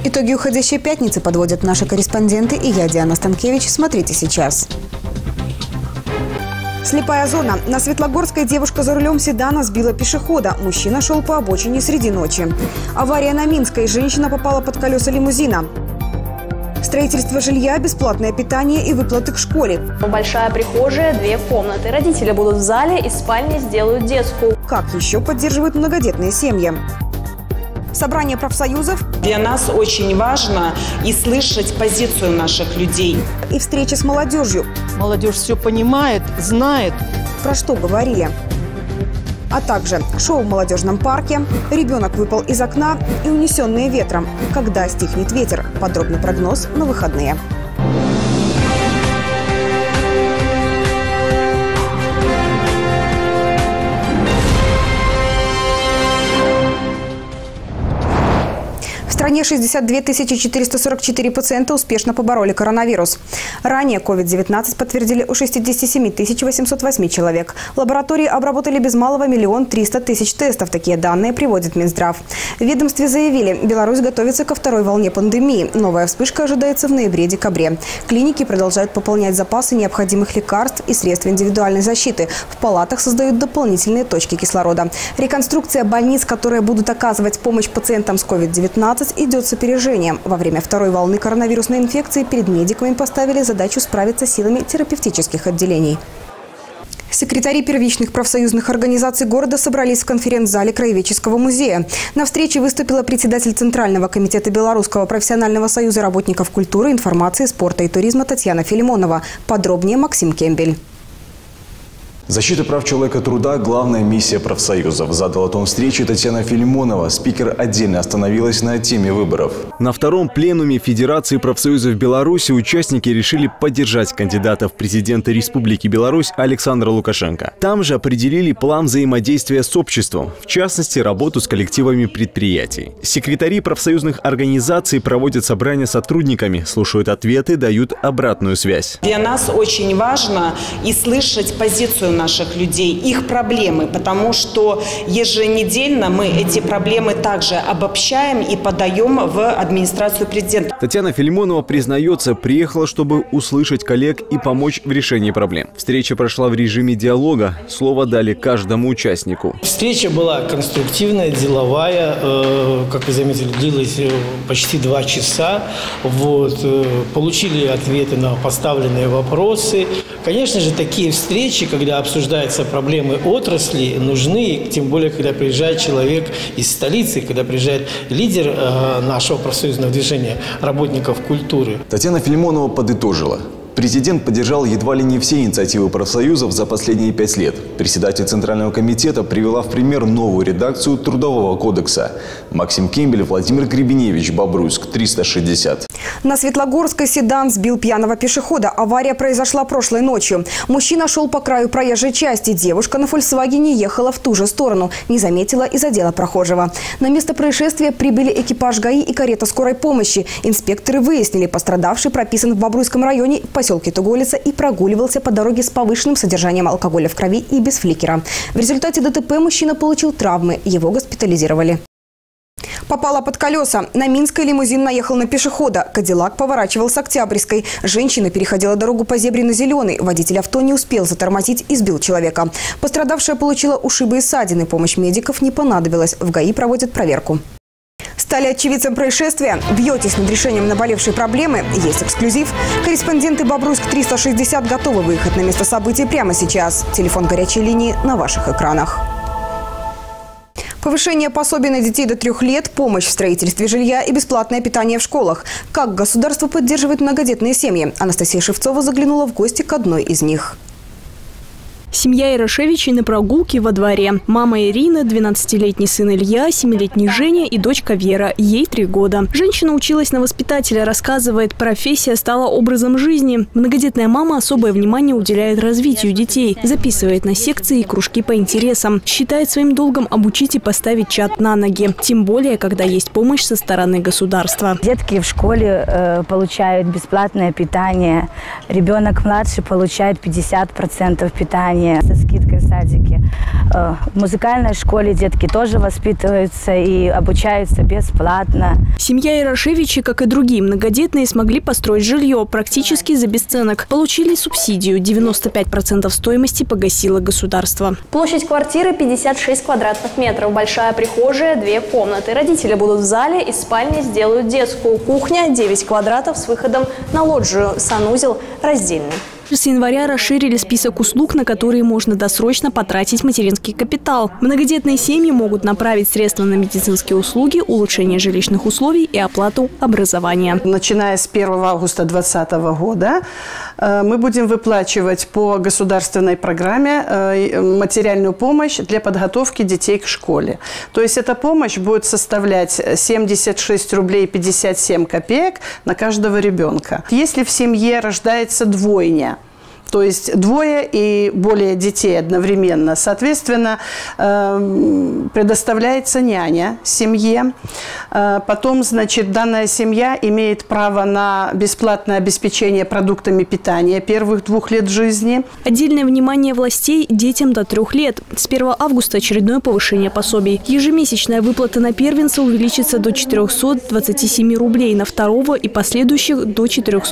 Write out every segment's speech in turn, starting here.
Итоги уходящей пятницы подводят наши корреспонденты и я, Диана Станкевич. Смотрите сейчас. Слепая зона. На Светлогорской девушка за рулем седана сбила пешехода. Мужчина шел по обочине среди ночи. Авария на Минской. Женщина попала под колеса лимузина. Строительство жилья, бесплатное питание и выплаты к школе. Большая прихожая, 2 комнаты. Родители будут в зале, из спальни сделают детскую. Как еще поддерживают многодетные семьи? Собрание профсоюзов. Для нас очень важно и слышать позицию наших людей. И встреча с молодежью. Молодежь все понимает, знает. Про что говорили? А также шоу в молодежном парке, ребенок выпал из окна и унесенные ветром. Когда стихнет ветер? Подробный прогноз на выходные. В стране 62 444 пациента успешно побороли коронавирус. Ранее COVID-19 подтвердили у 67 808 человек. Лаборатории обработали без малого 1 300 000 тестов. Такие данные приводит Минздрав. В ведомстве заявили, Беларусь готовится ко второй волне пандемии. Новая вспышка ожидается в ноябре-декабре. Клиники продолжают пополнять запасы необходимых лекарств и средств индивидуальной защиты. В палатах создают дополнительные точки кислорода. Реконструкция больниц, которые будут оказывать помощь пациентам с COVID-19, идет с опережением. Во время второй волны коронавирусной инфекции перед медиками поставили задачу справиться силами терапевтических отделений. Секретари первичных профсоюзных организаций города собрались в конференц-зале Краеведческого музея. На встрече выступила председатель Центрального комитета Белорусского профессионального союза работников культуры, информации, спорта и туризма Татьяна Филимонова. Подробнее Максим Кембель. Защита прав человека труда – главная миссия профсоюзов. Задала тон встречи Татьяна Филимонова. Спикер отдельно остановилась на теме выборов. На втором пленуме Федерации профсоюзов Беларуси участники решили поддержать кандидата в президенты Республики Беларусь Александра Лукашенко. Там же определили план взаимодействия с обществом, в частности, работу с коллективами предприятий. Секретари профсоюзных организаций проводят собрания с сотрудниками, слушают ответы, дают обратную связь. Для нас очень важно и слышать позицию наших людей, их проблемы, потому что еженедельно мы эти проблемы также обобщаем и подаем в администрацию президента. Татьяна Филимонова признается, приехала, чтобы услышать коллег и помочь в решении проблем. Встреча прошла в режиме диалога. Слово дали каждому участнику. Встреча была конструктивная, деловая. Как вы заметили, длилась почти 2 часа. Получили ответы на поставленные вопросы. Конечно же, такие встречи, когда обсуждаются проблемы отрасли, нужны, тем более, когда приезжает человек из столицы, когда приезжает лидер нашего профсоюзного движения, работников культуры. Татьяна Филимонова подытожила. Президент поддержал едва ли не все инициативы профсоюзов за последние 5 лет. Председатель Центрального комитета привела в пример новую редакцию Трудового кодекса. Максим Кембель, Владимир Гребеневич, Бобруйск, 360. На Светлогорской седан сбил пьяного пешехода. Авария произошла прошлой ночью. Мужчина шел по краю проезжей части. Девушка на «Фольксвагене» ехала в ту же сторону. Не заметила и задела прохожего. На место происшествия прибыли экипаж ГАИ и карета скорой помощи. Инспекторы выяснили, пострадавший прописан в Бобруйском районе, в поселке Туголица, и прогуливался по дороге с повышенным содержанием алкоголя в крови и без фликера. В результате ДТП мужчина получил травмы. Его госпитализировали. Попала под колеса. На Минской лимузин наехал на пешехода. Кадиллак поворачивал с Октябрьской. Женщина переходила дорогу по зебре на зеленый. Водитель авто не успел затормозить и сбил человека. Пострадавшая получила ушибы и ссадины. Помощь медиков не понадобилась. В ГАИ проводят проверку. Стали очевидцем происшествия? Бьетесь над решением наболевшей проблемы? Есть эксклюзив. Корреспонденты Бобруйск 360 готовы выехать на место событий прямо сейчас. Телефон горячей линии на ваших экранах. Повышение пособий на детей до 3 лет, помощь в строительстве жилья и бесплатное питание в школах. Как государство поддерживает многодетные семьи? Анастасия Шевцова заглянула в гости к одной из них. Семья Ярошевичей на прогулке во дворе. Мама Ирина, 12-летний сын Илья, 7-летний Женя и дочка Вера. Ей 3 года. Женщина училась на воспитателя, рассказывает, профессия стала образом жизни. Многодетная мама особое внимание уделяет развитию детей. Записывает на секции и кружки по интересам. Считает своим долгом обучить и поставить чад на ноги. Тем более, когда есть помощь со стороны государства. Детки в школе получают бесплатное питание. Ребенок младший получает 50% питания. питание со скидкой в садике. В музыкальной школе детки тоже воспитываются и обучаются бесплатно. Семья Ярошевичей, как и другие многодетные, смогли построить жилье практически за бесценок. Получили субсидию. 95% стоимости погасило государство. Площадь квартиры 56 квадратных метров. Большая прихожая, 2 комнаты. Родители будут в зале, из спальни сделают детскую. Кухня 9 квадратов с выходом на лоджию. Санузел раздельный. С января расширили список услуг, на которые можно досрочно потратить материнский капитал. Многодетные семьи могут направить средства на медицинские услуги, улучшение жилищных условий и оплату образования. Начиная с 1 августа 2020 года мы будем выплачивать по государственной программе материальную помощь для подготовки детей к школе. То есть эта помощь будет составлять 76 рублей 57 копеек на каждого ребенка. Если в семье рождается двойня, то есть 2 и более детей одновременно, соответственно, предоставляется няня семье. Потом, значит, данная семья имеет право на бесплатное обеспечение продуктами питания первых 2 лет жизни. Отдельное внимание властей детям до 3 лет. С 1 августа очередное повышение пособий. Ежемесячная выплата на первенца увеличится до 427 рублей, на второго и последующих до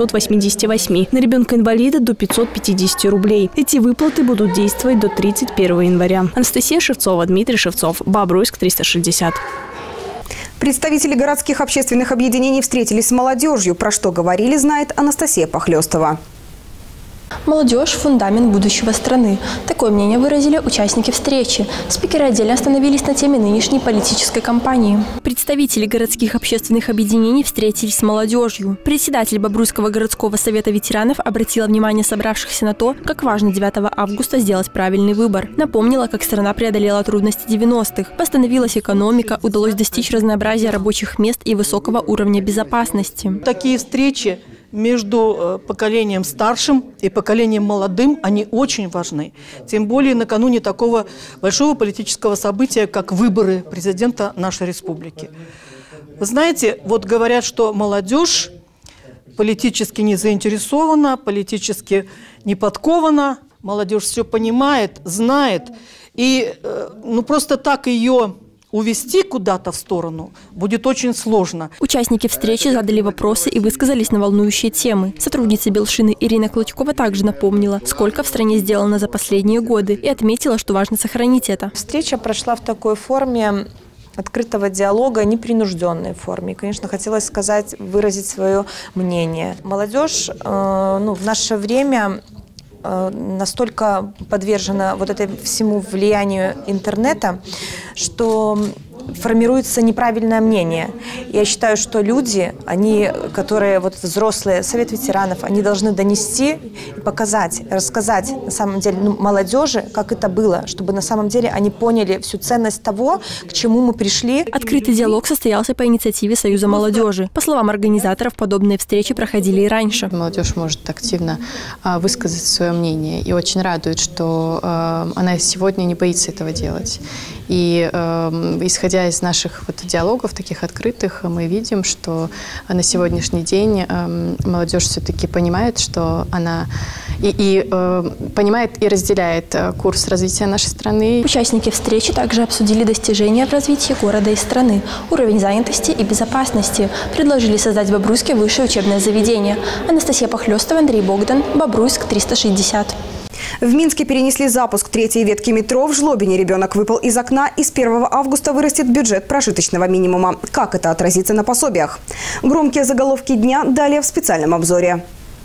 488, на ребенка-инвалида до 550 рублей. Эти выплаты будут действовать до 31 января. Анастасия Шевцова, Дмитрий Шевцов, Бобруйск, 360. Представители городских общественных объединений встретились с молодежью. Про что говорили, знает Анастасия Похлёстова. Молодежь – фундамент будущего страны. Такое мнение выразили участники встречи. Спикеры отдельно остановились на теме нынешней политической кампании. Представители городских общественных объединений встретились с молодежью. Председатель Бобруйского городского совета ветеранов обратила внимание собравшихся на то, как важно 9 августа сделать правильный выбор. Напомнила, как страна преодолела трудности 90-х. Восстановилась экономика, удалось достичь разнообразия рабочих мест и высокого уровня безопасности. Такие встречи между поколением старшим и поколением молодым, они очень важны. Тем более накануне такого большого политического события, как выборы президента нашей республики. Вы знаете, вот говорят, что молодежь политически не заинтересована, политически не подкована. Молодежь все понимает, знает. И просто так ее увести куда-то в сторону будет очень сложно. Участники встречи задали вопросы и высказались на волнующие темы. Сотрудница Белшины Ирина Клочкова также напомнила, сколько в стране сделано за последние годы, и отметила, что важно сохранить это. Встреча прошла в такой форме открытого диалога, непринужденной форме. И, конечно, хотелось сказать, выразить свое мнение. Молодежь в наше время настолько подвержена вот этому всему влиянию интернета, что формируется неправильное мнение. Я считаю, что люди, которые взрослые, Совет ветеранов, они должны донести и показать, рассказать на самом деле молодежи, как это было, чтобы на самом деле они поняли всю ценность того, к чему мы пришли. Открытый диалог состоялся по инициативе Союза молодежи. По словам организаторов, подобные встречи проходили и раньше. Молодежь может активно высказать свое мнение. И очень радует, что она сегодня не боится этого делать. И исходя из наших диалогов, таких открытых, мы видим, что на сегодняшний день молодежь все-таки понимает, что она понимает и разделяет курс развития нашей страны. Участники встречи также обсудили достижения в развитии города и страны, уровень занятости и безопасности. Предложили создать в Бобруйске высшее учебное заведение. Анастасия Похлёстова, Андрей Богдан, Бобруйск, 360. В Минске перенесли запуск 3-й ветки метро. В Жлобине ребенок выпал из окна, и с 1 августа вырастет бюджет прожиточного минимума. Как это отразится на пособиях? Громкие заголовки дня далее в специальном обзоре.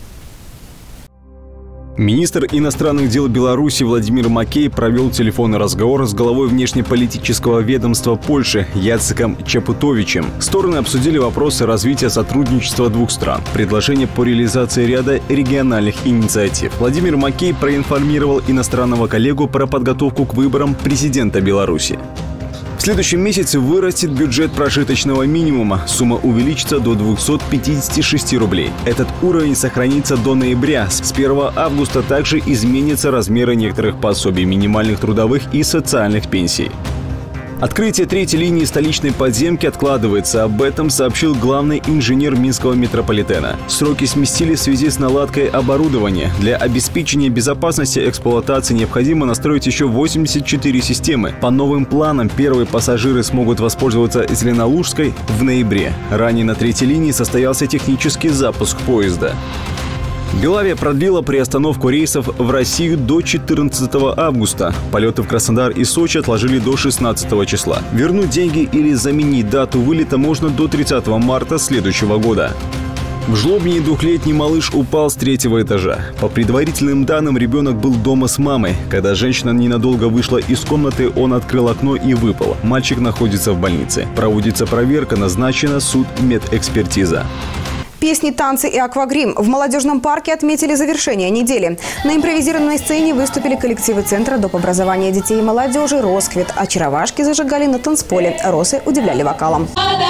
Министр иностранных дел Беларуси Владимир Макей провел телефонный разговор с главой внешнеполитического ведомства Польши Яцеком Чапутовичем. Стороны обсудили вопросы развития сотрудничества двух стран, предложения по реализации ряда региональных инициатив. Владимир Макей проинформировал иностранного коллегу про подготовку к выборам президента Беларуси. В следующем месяце вырастет бюджет прожиточного минимума. Сумма увеличится до 256 рублей. Этот уровень сохранится до ноября. С 1 августа также изменятся размеры некоторых пособий, минимальных трудовых и социальных пенсий. Открытие третьей линии столичной подземки откладывается. Об этом сообщил главный инженер Минского метрополитена. Сроки сместили в связи с наладкой оборудования. Для обеспечения безопасности эксплуатации необходимо настроить еще 84 системы. По новым планам первые пассажиры смогут воспользоваться Зеленолужской в ноябре. Ранее на третьей линии состоялся технический запуск поезда. Белавия продлила приостановку рейсов в Россию до 14 августа. Полеты в Краснодар и Сочи отложили до 16 числа. Вернуть деньги или заменить дату вылета можно до 30 марта следующего года. В Жлобине двухлетний малыш упал с 3-го этажа. По предварительным данным, ребенок был дома с мамой. Когда женщина ненадолго вышла из комнаты, он открыл окно и выпал. Мальчик находится в больнице. Проводится проверка, назначена судмедэкспертиза. Песни, танцы и аквагрим. В молодежном парке отметили завершение недели. На импровизированной сцене выступили коллективы Центра доп. Образования детей и молодежи «Росквит», а очаровашки зажигали на танцполе. Росы удивляли вокалом.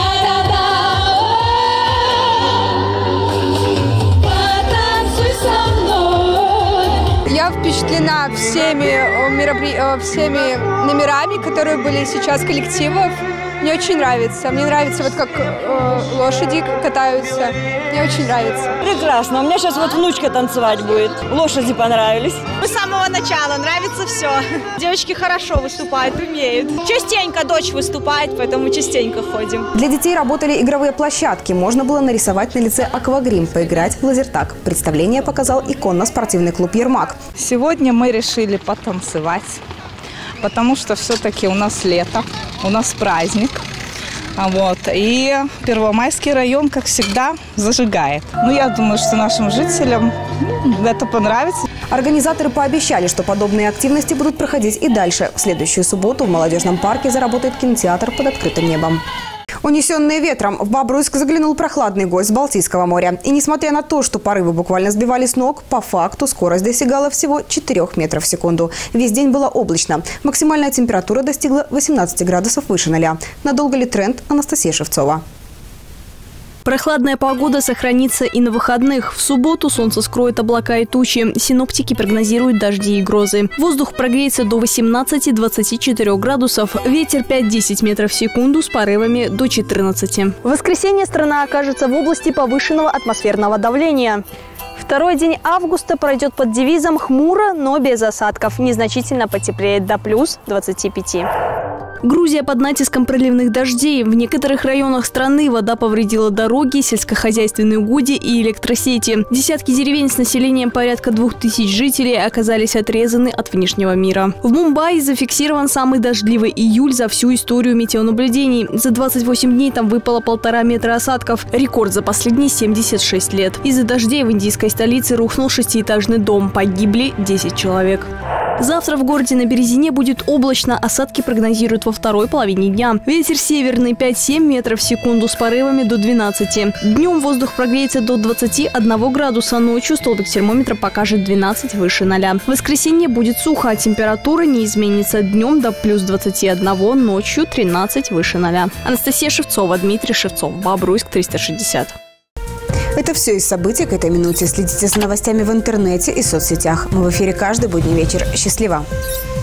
Я впечатлена всеми номерами, которые были сейчас коллективов. Мне очень нравится. Мне нравится, вот как лошади катаются. Мне очень нравится. Прекрасно. У меня сейчас вот внучка танцевать будет. Лошади понравились. С самого начала нравится все. Девочки хорошо выступают, умеют. Частенько дочь выступает, поэтому частенько ходим. Для детей работали игровые площадки. Можно было нарисовать на лице аквагрим, поиграть в лазертаг. Представление показал иконно-спортивный клуб «Ермак». Сегодня мы решили потанцевать, потому что все-таки у нас лето, у нас праздник. Вот. И Первомайский район, как всегда, зажигает. Но я думаю, что нашим жителям это понравится. Организаторы пообещали, что подобные активности будут проходить и дальше. В следующую субботу в молодежном парке заработает кинотеатр под открытым небом. Унесенные ветром, в Бобруйск заглянул прохладный гость с Балтийского моря. И несмотря на то, что порывы буквально сбивали с ног, по факту скорость достигала всего 4 метров в секунду. Весь день было облачно. Максимальная температура достигла 18 градусов выше 0. Надолго ли тренд? Анастасия Шевцова. Прохладная погода сохранится и на выходных. В субботу солнце скроет облака и тучи. Синоптики прогнозируют дожди и грозы. Воздух прогреется до 18-24 градусов. Ветер 5-10 метров в секунду с порывами до 14. В воскресенье страна окажется в области повышенного атмосферного давления. Второй день августа пройдет под девизом «Хмуро, но без осадков». Незначительно потеплеет до плюс 25. Грузия под натиском проливных дождей. В некоторых районах страны вода повредила дороги, сельскохозяйственные угодья и электросети. Десятки деревень с населением порядка 2000 жителей оказались отрезаны от внешнего мира. В Мумбаи зафиксирован самый дождливый июль за всю историю метеонаблюдений. За 28 дней там выпало 1,5 метра осадков. Рекорд за последние 76 лет. Из-за дождей в индийской столице рухнул 6-этажный дом. Погибли 10 человек. Завтра в городе на Березине будет облачно. Осадки прогнозируют во второй половине дня. Ветер северный 5-7 метров в секунду с порывами до 12. Днем воздух прогреется до 21 градуса. Ночью столбик термометра покажет 12 выше 0. В воскресенье будет сухо, а температура не изменится. Днем до плюс 21, ночью 13 выше 0. Анастасия Шевцова, Дмитрий Шевцов, Бобруйск, 360. Это все из событий к этой минуте. Следите за новостями в интернете и соцсетях. Мы в эфире каждый будний вечер. Счастливо!